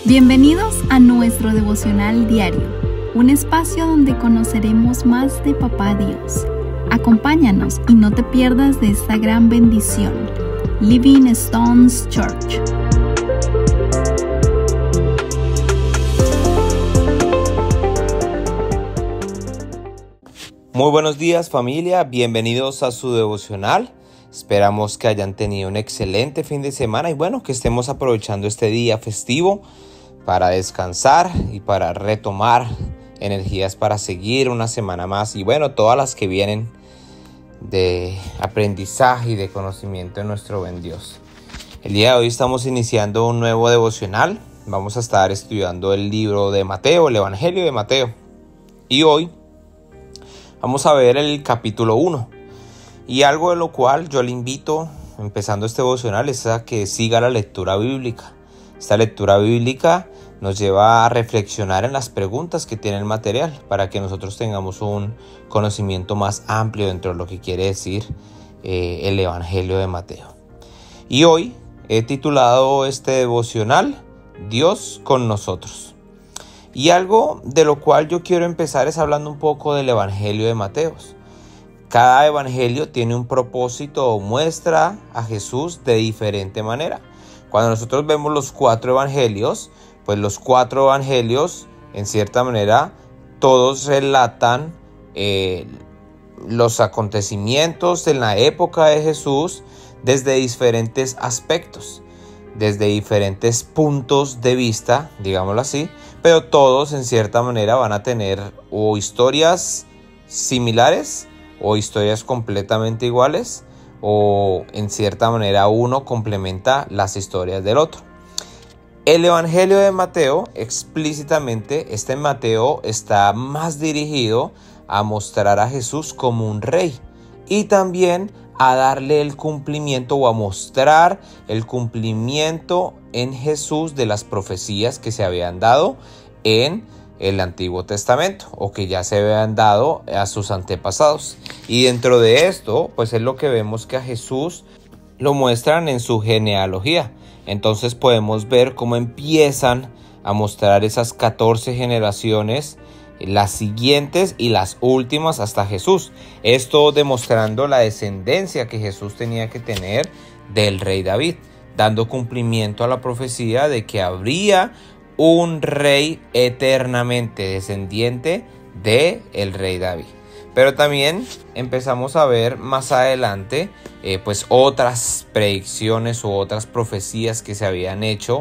Bienvenidos a nuestro devocional diario, un espacio donde conoceremos más de Papá Dios. Acompáñanos y no te pierdas de esta gran bendición. Living Stones Church. Muy buenos días, familia, bienvenidos a su devocional. Esperamos que hayan tenido un excelente fin de semana y que estemos aprovechando este día festivo para descansar y para retomar energías para seguir una semana más y todas las que vienen de aprendizaje y de conocimiento de nuestro buen Dios. El día de hoy estamos iniciando un nuevo devocional. Vamos a estar estudiando el libro de Mateo, el Evangelio de Mateo. Y hoy vamos a ver el capítulo 1. Y algo de lo cual yo le invito, empezando este devocional, es a que siga la lectura bíblica. Esta lectura bíblica nos lleva a reflexionar en las preguntas que tiene el material para que nosotros tengamos un conocimiento más amplio dentro de lo que quiere decir el Evangelio de Mateo. Y hoy he titulado este devocional Dios con nosotros. Y algo de lo cual yo quiero empezar es hablando un poco del Evangelio de Mateo. Cada evangelio tiene un propósito o muestra a Jesús de diferente manera. Cuando nosotros vemos los 4 evangelios, pues los 4 evangelios, en cierta manera, todos relatan los acontecimientos en la época de Jesús desde diferentes aspectos, desde diferentes puntos de vista, digámoslo así, pero todos en cierta manera van a tener o historias similares o historias completamente iguales, o en cierta manera uno complementa las historias del otro. El Evangelio de Mateo, explícitamente, Mateo está más dirigido a mostrar a Jesús como un rey y también a darle el cumplimiento o a mostrar el cumplimiento en Jesús de las profecías que se habían dado en el Antiguo Testamento o que ya se habían dado a sus antepasados. Y dentro de esto, pues es lo que vemos que a Jesús lo muestran en su genealogía. Entonces podemos ver cómo empiezan a mostrar esas 14 generaciones, las siguientes y las últimas hasta Jesús. Esto demostrando la descendencia que Jesús tenía que tener del rey David, dando cumplimiento a la profecía de que habría un rey eternamente descendiente de el rey David. Pero también empezamos a ver más adelante pues otras predicciones o otras profecías que se habían hecho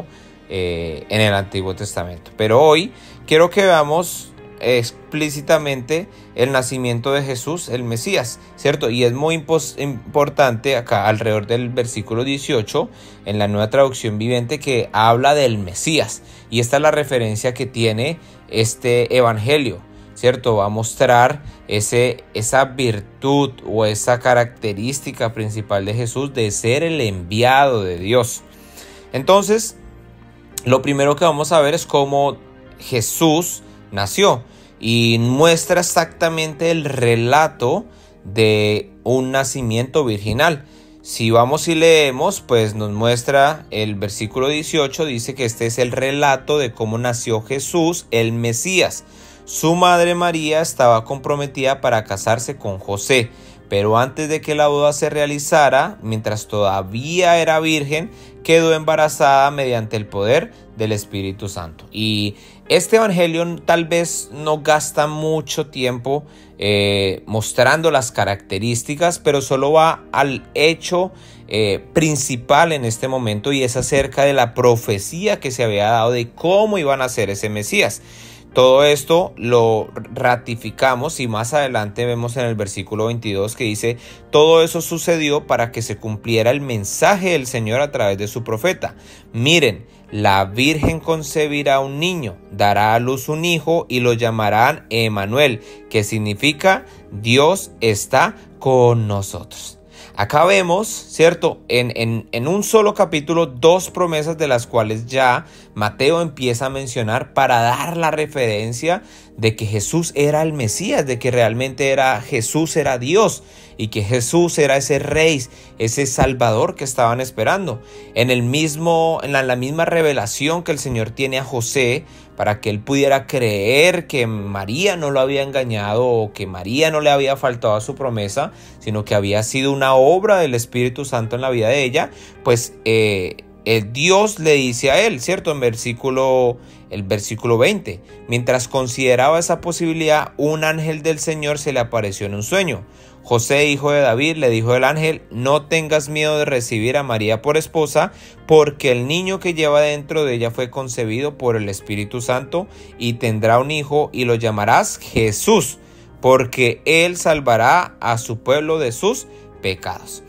en el Antiguo Testamento. Pero hoy quiero que veamos explícitamente el nacimiento de Jesús, el Mesías, ¿cierto? Y es muy importante acá alrededor del versículo 18 en la Nueva Traducción Viviente que habla del Mesías. Y esta es la referencia que tiene este evangelio, ¿cierto? Va a mostrar esa virtud o esa característica principal de Jesús de ser el enviado de Dios. Entonces, lo primero que vamos a ver es cómo Jesús nació y muestra exactamente el relato de un nacimiento virginal. Si vamos y leemos, pues nos muestra el versículo 18, dice que este es el relato de cómo nació Jesús, el Mesías. Su madre María estaba comprometida para casarse con José, pero antes de que la boda se realizara, mientras todavía era virgen, quedó embarazada mediante el poder del Espíritu Santo. Y este evangelio tal vez no gasta mucho tiempo mostrando las características, pero solo va al hecho principal en este momento, y es acerca de la profecía que se había dado de cómo iban a ser ese Mesías. Todo esto lo ratificamos y más adelante vemos en el versículo 22 que dice: todo eso sucedió para que se cumpliera el mensaje del Señor a través de su profeta. Miren, la Virgen concebirá un niño, dará a luz un hijo y lo llamarán Emmanuel, que significa Dios está con nosotros. Acá vemos, ¿cierto? En un solo capítulo, 2 promesas de las cuales ya Mateo empieza a mencionar para dar la referencia de que Jesús era el Mesías, de que realmente Jesús era Dios. y que Jesús era ese rey, ese salvador que estaban esperando. En la misma revelación que el Señor tiene a José para que él pudiera creer que María no lo había engañado o que María no le había faltado a su promesa, sino que había sido una obra del Espíritu Santo en la vida de ella, pues Dios le dice a él, ¿cierto? En el versículo 20, mientras consideraba esa posibilidad, un ángel del Señor se le apareció en un sueño. José, hijo de David, le dijo el ángel: no tengas miedo de recibir a María por esposa, porque el niño que lleva dentro de ella fue concebido por el Espíritu Santo, y tendrá un hijo y lo llamarás Jesús, porque él salvará a su pueblo de sus pecados.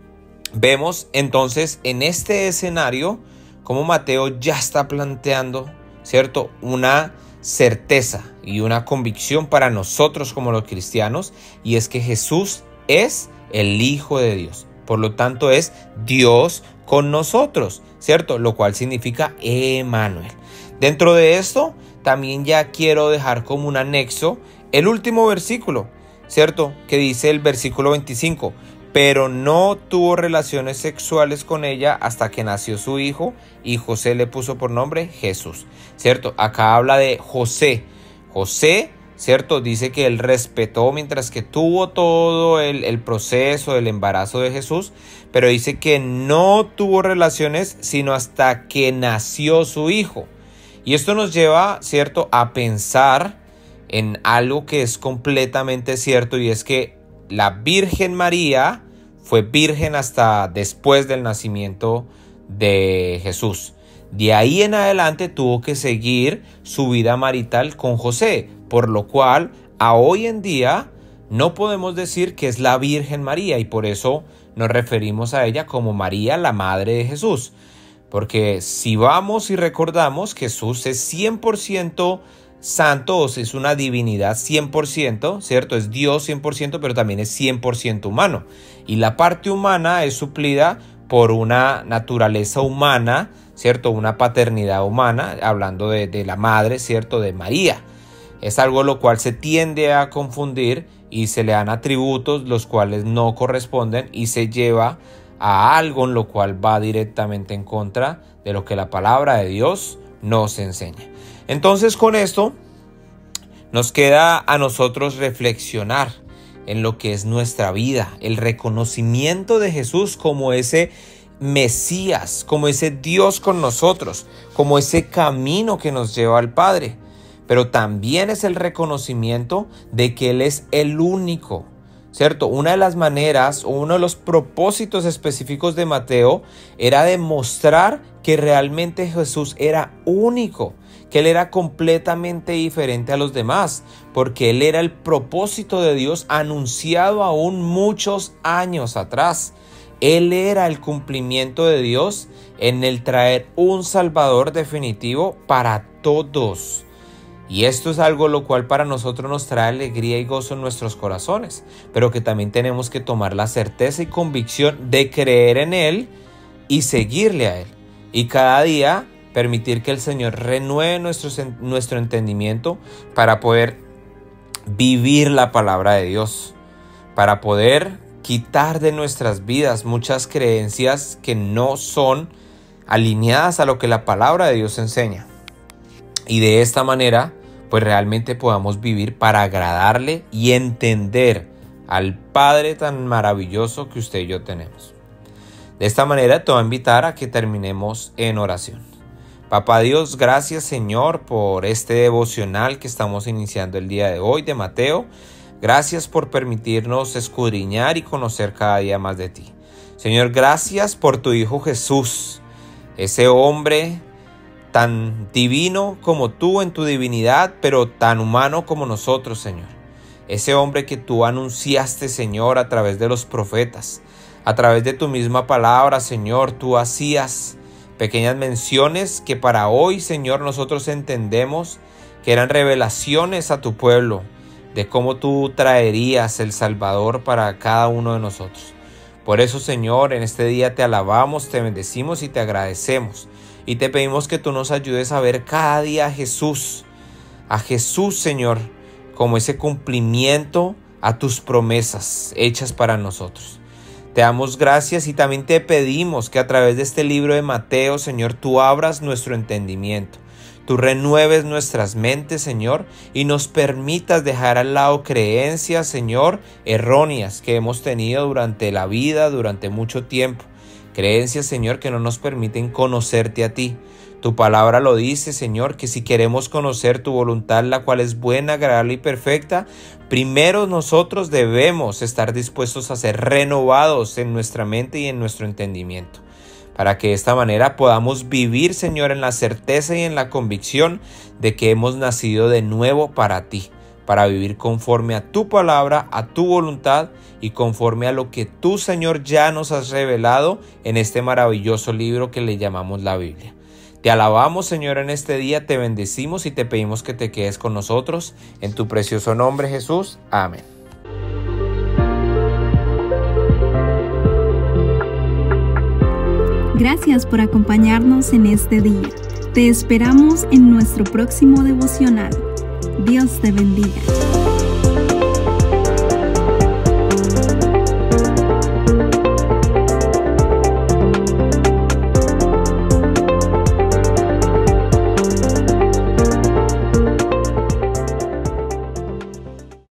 Vemos entonces en este escenario cómo Mateo ya está planteando, ¿cierto?, una certeza y una convicción para nosotros como los cristianos, y es que Jesús es el Hijo de Dios. Por lo tanto, es Dios con nosotros, ¿cierto? Lo cual significa Emmanuel. Dentro de esto, también ya quiero dejar como un anexo el último versículo, ¿cierto? Que dice el versículo 25. Pero no tuvo relaciones sexuales con ella hasta que nació su hijo, y José le puso por nombre Jesús, ¿cierto? Acá habla de José. José, ¿cierto? Dice que él respetó mientras que tuvo todo el proceso del embarazo de Jesús, pero dice que no tuvo relaciones sino hasta que nació su hijo. Y esto nos lleva, ¿cierto?, a pensar en algo que es completamente cierto, y es que la Virgen María fue virgen hasta después del nacimiento de Jesús. De ahí en adelante tuvo que seguir su vida marital con José, por lo cual a hoy en día no podemos decir que es la Virgen María, y por eso nos referimos a ella como María, la madre de Jesús. Porque si vamos y recordamos, Jesús es 100% santo, o sea, es una divinidad 100%, ¿cierto? Es Dios 100%, pero también es 100% humano. Y la parte humana es suplida por una naturaleza humana, ¿cierto? Una paternidad humana, hablando de la madre, ¿cierto?, de María. Es algo lo cual se tiende a confundir y se le dan atributos los cuales no corresponden, y se lleva a algo en lo cual va directamente en contra de lo que la palabra de Dios nos enseña. Entonces, con esto nos queda a nosotros reflexionar en lo que es nuestra vida, el reconocimiento de Jesús como ese Mesías, como ese Dios con nosotros, como ese camino que nos lleva al Padre. Pero también es el reconocimiento de que Él es el único, ¿cierto? Una de las maneras o uno de los propósitos específicos de Mateo era demostrar que realmente Jesús era único, que Él era completamente diferente a los demás, porque Él era el propósito de Dios anunciado aún muchos años atrás. Él era el cumplimiento de Dios en el traer un Salvador definitivo para todos. Y esto es algo lo cual para nosotros nos trae alegría y gozo en nuestros corazones, pero que también tenemos que tomar la certeza y convicción de creer en Él y seguirle a Él. Y cada día permitir que el Señor renueve nuestro entendimiento para poder vivir la palabra de Dios, para poder quitar de nuestras vidas muchas creencias que no son alineadas a lo que la palabra de Dios enseña. Y de esta manera, pues realmente podamos vivir para agradarle y entender al Padre tan maravilloso que usted y yo tenemos. De esta manera te voy a invitar a que terminemos en oración. Papá Dios, gracias Señor por este devocional que estamos iniciando el día de hoy de Mateo. Gracias por permitirnos escudriñar y conocer cada día más de ti. Señor, gracias por tu Hijo Jesús, ese hombre tan divino como tú en tu divinidad, pero tan humano como nosotros, Señor. Ese hombre que tú anunciaste, Señor, a través de los profetas, a través de tu misma palabra, Señor, tú hacías pequeñas menciones que para hoy, Señor, nosotros entendemos que eran revelaciones a tu pueblo de cómo tú traerías el Salvador para cada uno de nosotros. Por eso, Señor, en este día te alabamos, te bendecimos y te agradecemos. Y te pedimos que tú nos ayudes a ver cada día a Jesús, Señor, como ese cumplimiento a tus promesas hechas para nosotros. Te damos gracias y también te pedimos que a través de este libro de Mateo, Señor, tú abras nuestro entendimiento. Tú renueves nuestras mentes, Señor, y nos permitas dejar al lado creencias, Señor, erróneas que hemos tenido durante la vida, durante mucho tiempo. Creencias, Señor, que no nos permiten conocerte a ti. Tu palabra lo dice, Señor, que si queremos conocer tu voluntad, la cual es buena, agradable y perfecta, primero nosotros debemos estar dispuestos a ser renovados en nuestra mente y en nuestro entendimiento, para que de esta manera podamos vivir, Señor, en la certeza y en la convicción de que hemos nacido de nuevo para ti, para vivir conforme a tu palabra, a tu voluntad y conforme a lo que tú, Señor, ya nos has revelado en este maravilloso libro que le llamamos la Biblia. Te alabamos, Señor, en este día, te bendecimos y te pedimos que te quedes con nosotros. En tu precioso nombre, Jesús. Amén. Gracias por acompañarnos en este día. Te esperamos en nuestro próximo devocional. Dios te bendiga.